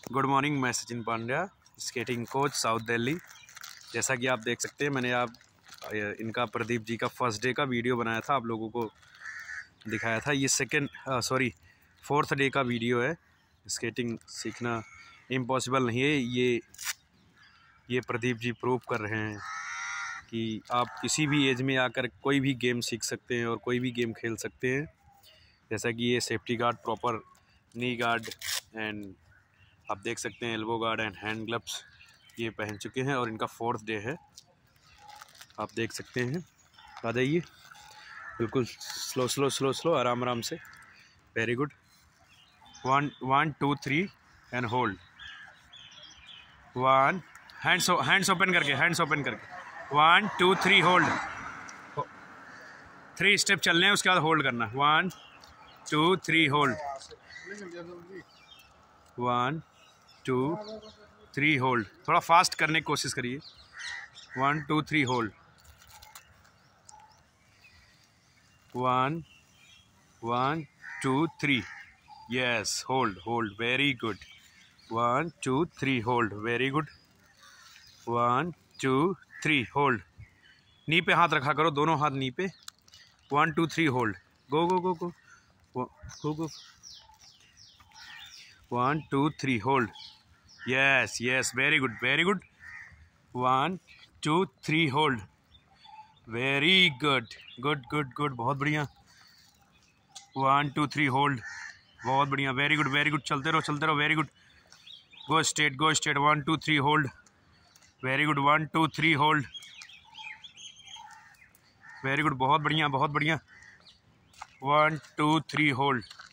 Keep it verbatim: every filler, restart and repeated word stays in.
Good morning, मैं Sachin Pandya, skating coach, south Delhi. जैसा कि आप देख सकते हैं, मैंने आप इनका प्रदीप जी का फर्स्ट डे का वीडियो बनाया था, आप लोगों को दिखाया था। ये सेकंड सॉरी फोर्थ डे का वीडियो है। स्केटिंग सीखना इम्पॉसिबल नहीं है। ये ये प्रदीप जी प्रूव कर रहे हैं कि आप किसी भी एज में आकर कोई भी गेम सीख सकते हैं और कोई भी गेम खेल सकते हैं। जैसा कि ये safety guard, proper knee guard and आप देख सकते हैं elbow guard and hand gloves ये पहन चुके हैं और इनका फोर्थ डे है। आप देख सकते हैं। आ जाइए, बिल्कुल स्लो स्लो स्लो स्लो आराम आराम से। Very good. One one two three and hold. One hands hands open करके हैंड्स ओपन करके one two three hold. Three step चलने हैं, उसके बाद होल्ड करना। One two three hold. One two three hold. थोड़ा फास्ट करने की कोशिश करिए। One two three hold. One one two three. Yes, hold hold. Very good. One two three hold. Very good. One two three hold. नी पे हाथ रखा करो, दोनों हाथ नी पे। One two three hold. Go go go go go go. One two three hold. Yes yes, very good very good. One two three hold. Very good good good good, बहुत बढ़िया। One two three hold. बहुत बढ़िया, very good very good. चलते रहो चलते रहो, very good. Go straight go straight. One two three hold. Very good. One two three hold. Very good, बहुत बढ़िया बहुत बढ़िया। One two three hold.